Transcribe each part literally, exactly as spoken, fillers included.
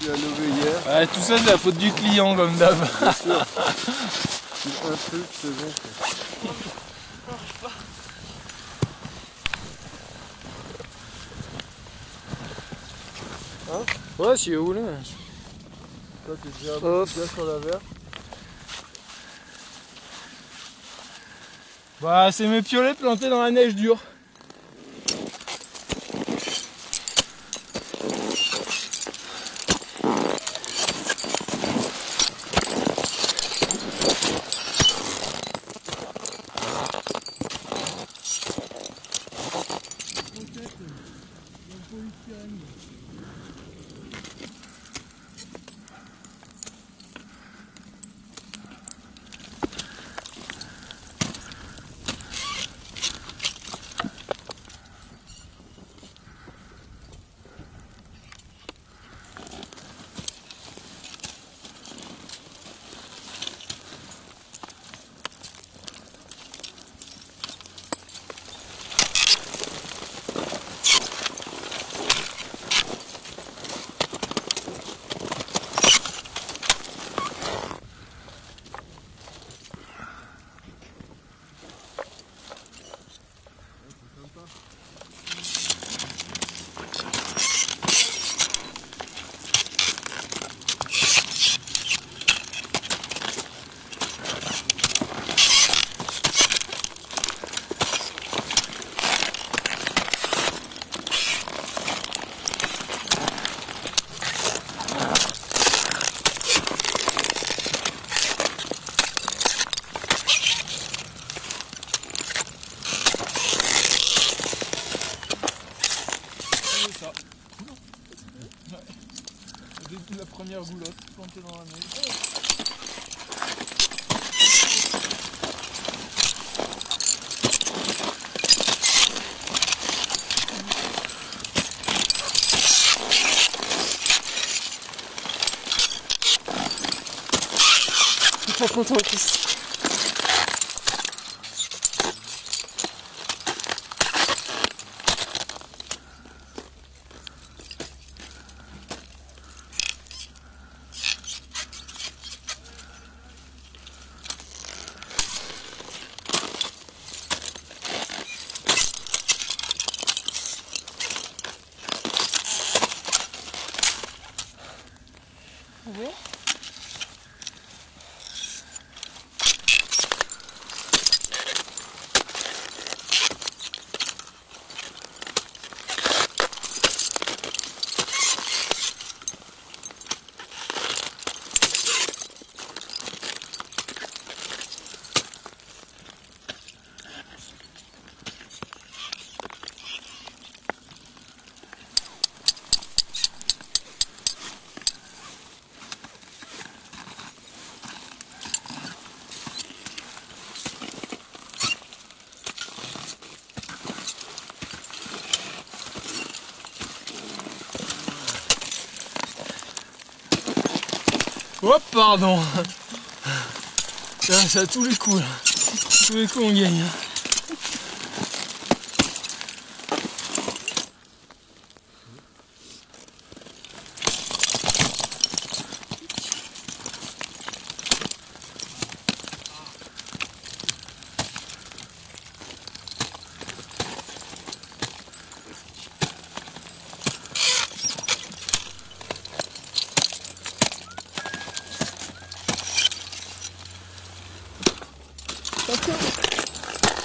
il a levé hier. Ouais, tout ça c'est la faute du client comme d'hab. Bien sûr. Un truc, c'est bon. Hein? Ouais, si vous voulez. Toi, t'es déjà un peu bien sur la verte. Bah, c'est mes piolets plantés dans la neige dure. Depuis la première goulotte plantée dans la neige. Je suis pas content en plus. Oui. Oh pardon. C'est à tous les coups là. Tous les coups on gagne. D'accord.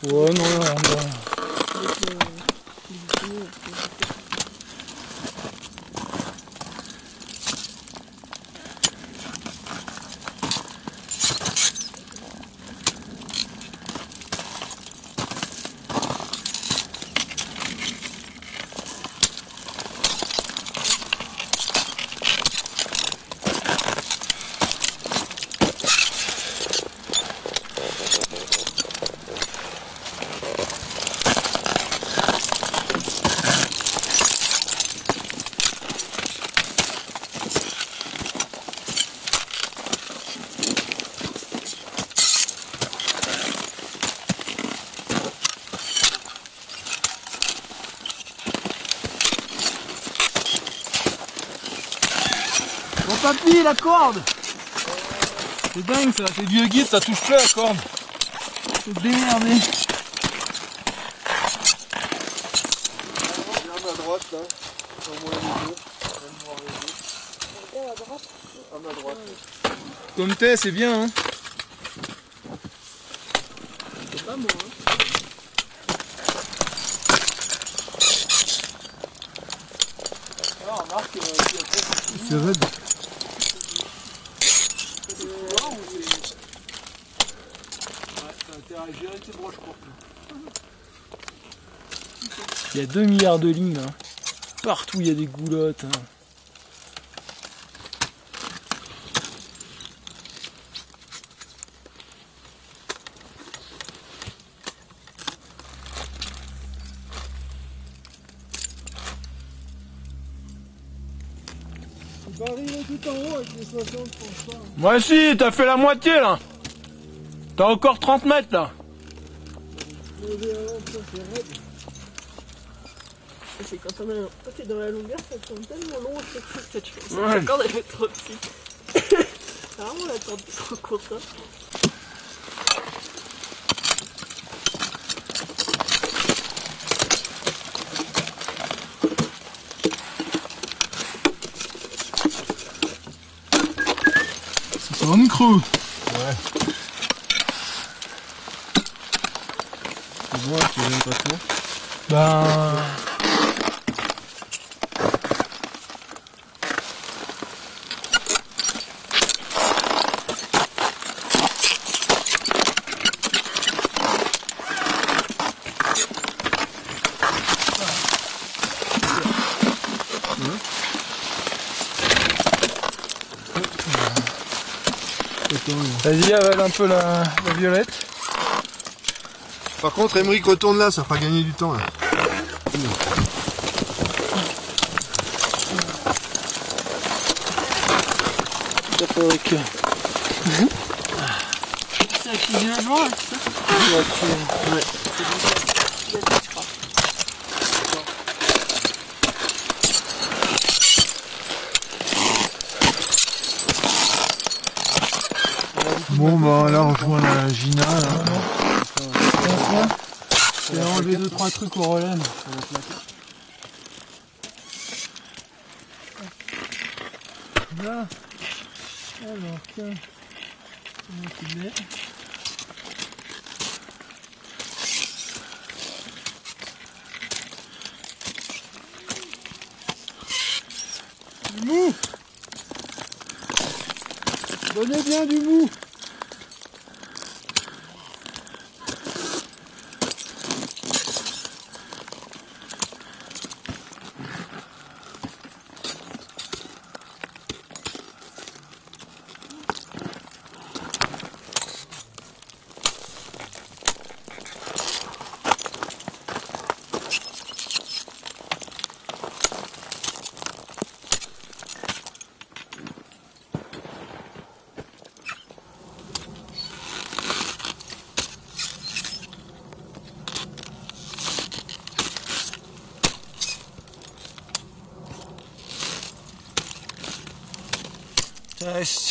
Ouais, non, non, non. Mon papy, la corde! C'est dingue ça, c'est vieux guide, ça touche plus à la corde. Faut se démerder. Regarde à droite là, au moins les deux. Même voir les deux. Regarde à droite. À ma droite. Comme t'es, c'est bien hein. C'est pas moi. Hein. Alors, remarque, euh, puis après, c'est raide. C'est quoi ou c'est. Ouais, t'as intérêt à gérer tes broches courtes. Il y a deux milliards de lignes là. Partout il y a des goulottes. Hein. Il va arriver tout en haut avec les soixante pour ça. Moi aussi, t'as fait la moitié là. T'as encore trente mètres là. Lever avant, ça c'est raide. C'est quand on, a... quand t'es dans la longueur, ça te semble tellement long cette chose que tu fais. Ouais. La corde elle est trop petite. C'est vraiment la corde est trop courte. Hein. C'est sur un creux. Ouais. C'est bon, tu viens pas trop. Ben. Vas-y, avale un peu la, la violette. Par contre, Emeric retourne là, ça fera gagner du temps là. Ça faudrait que. C'est avec les villageois, là, c'est ça? Ouais. Je crois. Bon bah là on rejoint la Gina là. J'ai enlevé deux trois trucs au relais. Là. Alors tiens. Comment tu mets? Du mou. Donnez bien du mou. Cześć.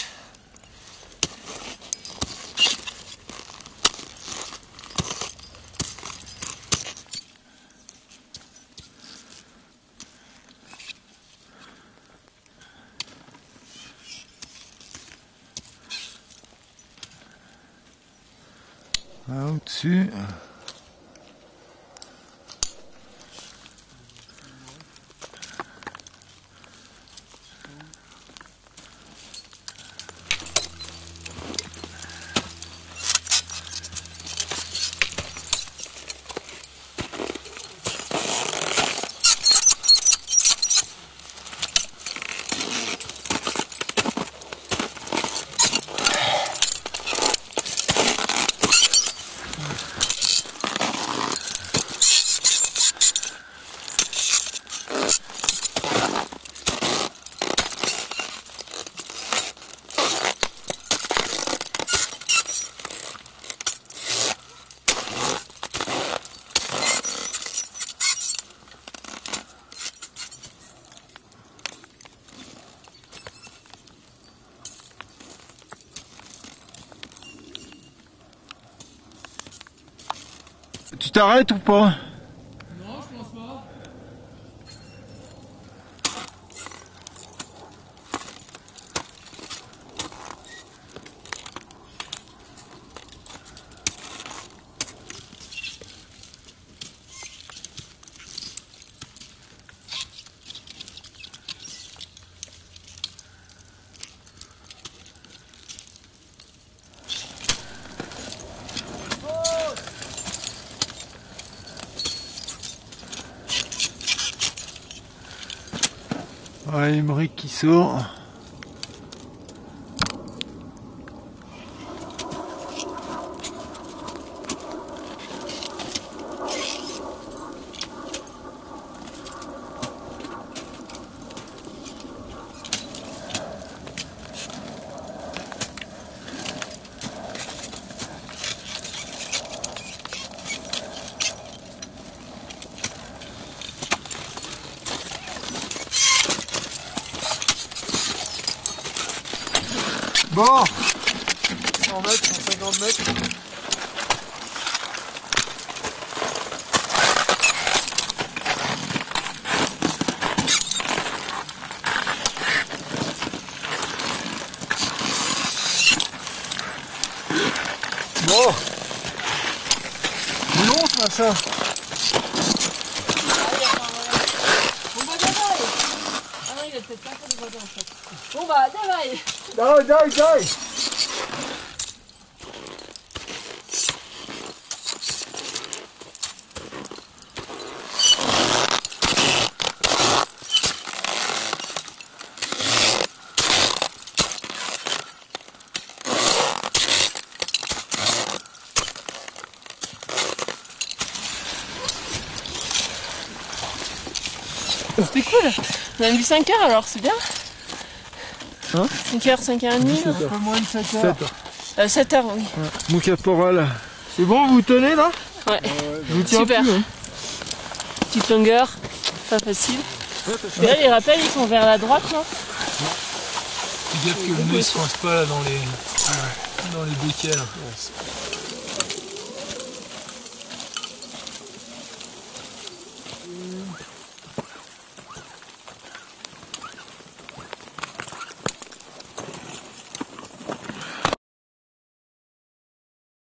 Là au-dessus. t'arrêtes ou pas? Non, je pense pas. Ouais, Emmerich qui sort. Bon, cent mètres, cent cinquante mètres. Bon, c'est long ce machin. Bon bah давай. Ah non, il a peut-être pas fait de voiture en fait. Bon bah давай. Dai, dai, dai. C'était cool. On a vu cinq heures alors, c'est bien. Hein cinq heures, cinq heures trente. Un peu moins de sept heures. Euh, sept heures, oui. Mon caporal. C'est bon, vous tenez là? Ouais. Je vous tiens Super. plus, hein. Petite longueur, pas facile. Et là, les rappels, ils sont vers la droite, non? Fais gaffe que le nez se coince pas là dans les, dans les béquets là.